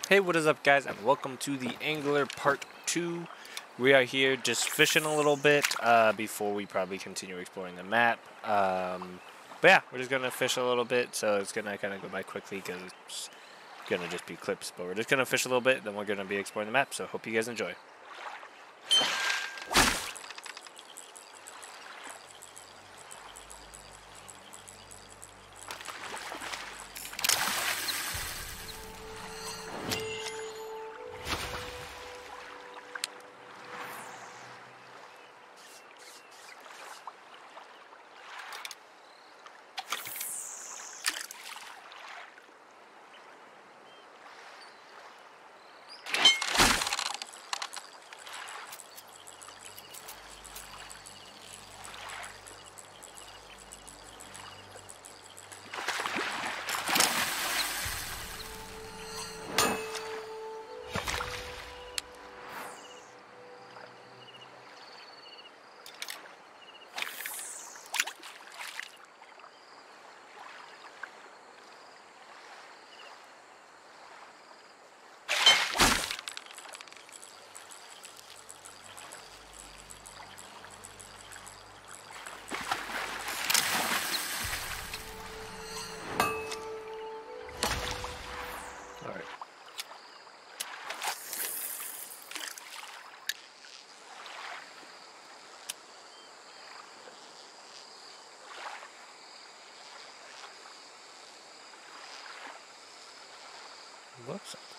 Hey, what is up, guys, and welcome to the Angler Part 2. We are here just fishing a little bit before we probably continue exploring the map. But yeah, we're just going to fish a little bit, so it's going to kind of go by quickly because it's going to just be clips. But we're just going to fish a little bit, then we're going to be exploring the map, so hope you guys enjoy. Looks like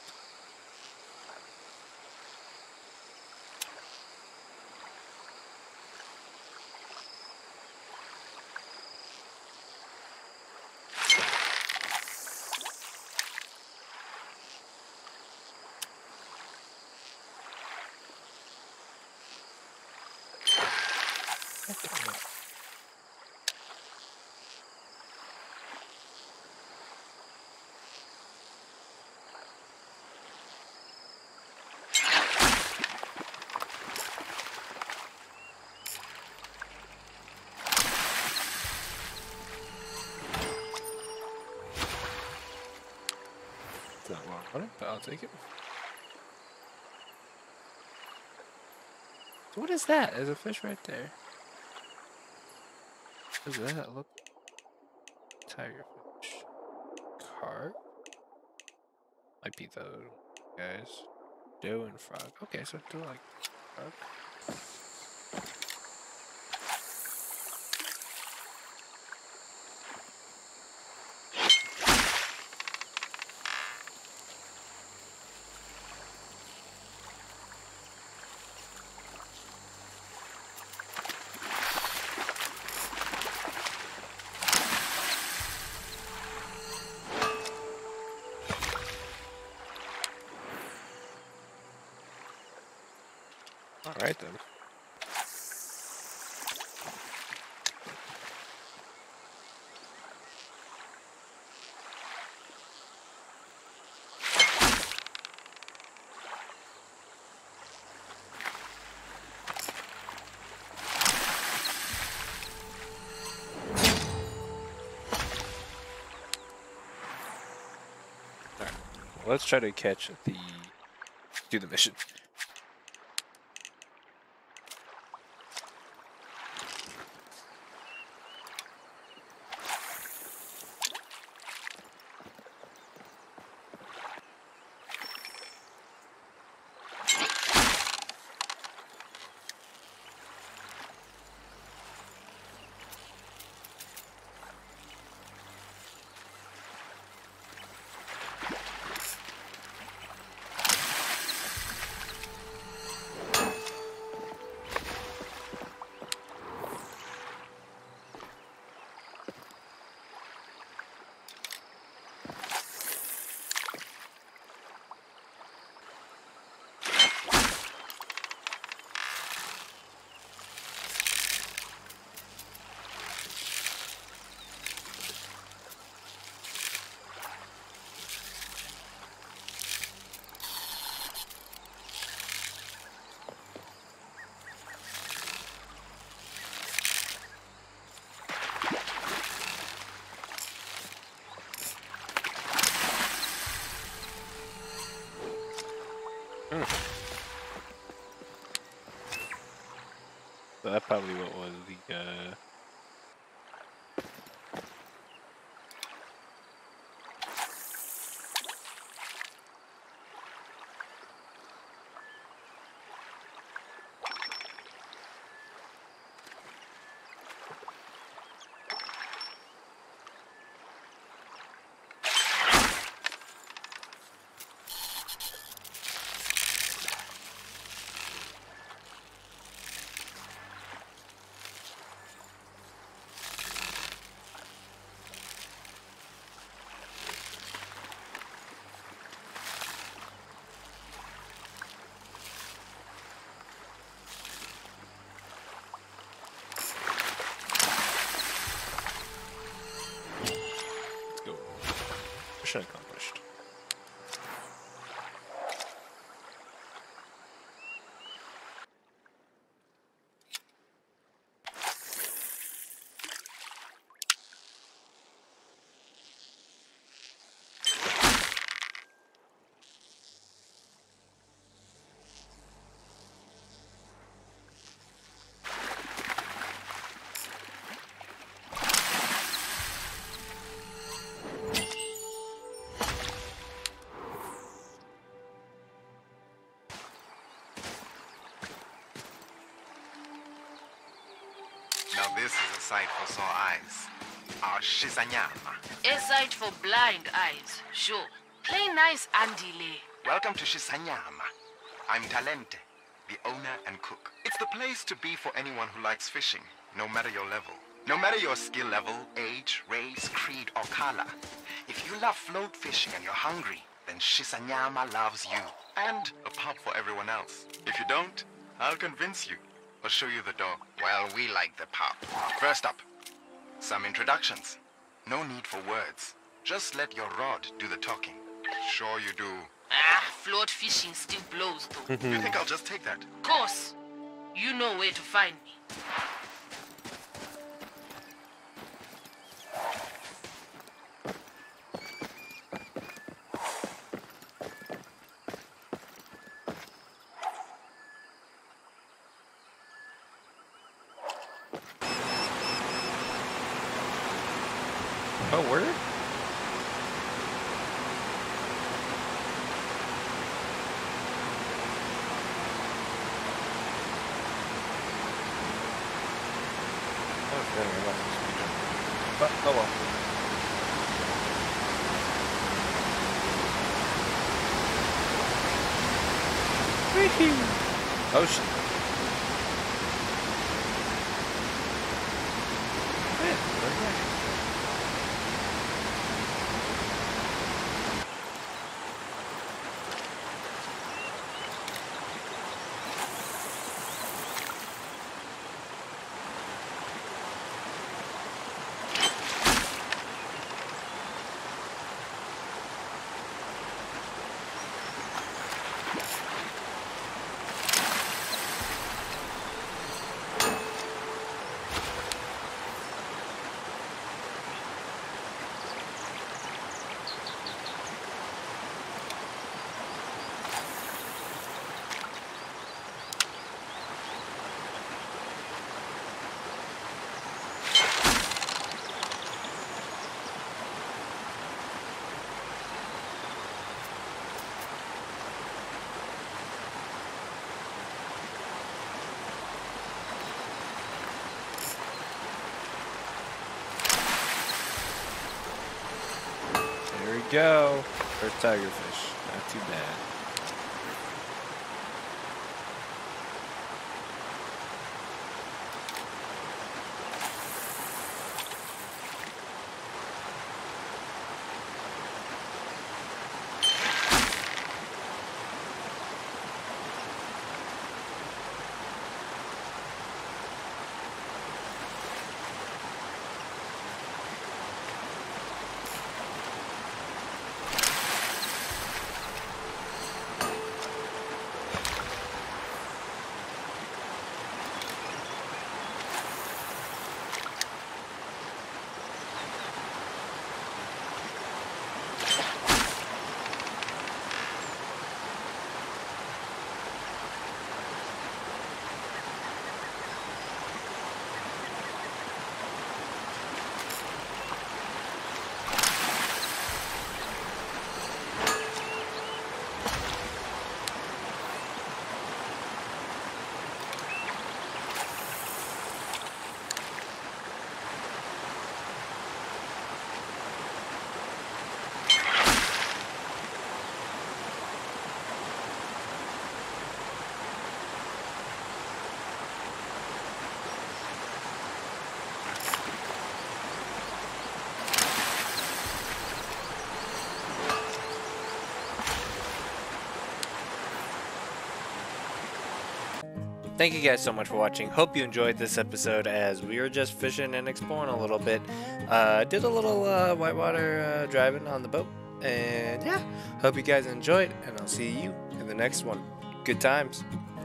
not long water, but I'll take it. So what is that? There's a fish right there. What does that look? Tiger fish. Carp? Might be those guys. Doe and frog. Okay, so do like frog. Alright then. Alright, let's try to do the mission. Hmm. So that's probably what was the let's go. Mission accomplished. Now this is a sight for sore eyes. Our Shisanyama. A sight for blind eyes, sure. Play nice and delay. Welcome to Shisanyama. I'm Talente, the owner and cook. It's the place to be for anyone who likes fishing, no matter your level. No matter your skill level, age, race, creed, or color. If you love float fishing and you're hungry, then Shisanyama loves you. And a pub for everyone else. If you don't, I'll convince you. Or show you the door. Well, we like the pub. First up, some introductions. No need for words. Just let your rod do the talking. Sure you do. Ah, float fishing still blows though. You think I'll just take that? Course, you know where to find me. Oh, word? But, oh well. Oh shit. There we go. First tigerfish. Not too bad. Thank you guys so much for watching. Hope you enjoyed this episode as we were just fishing and exploring a little bit. Did a little whitewater driving on the boat. And yeah, hope you guys enjoyed, and I'll see you in the next one. Good times.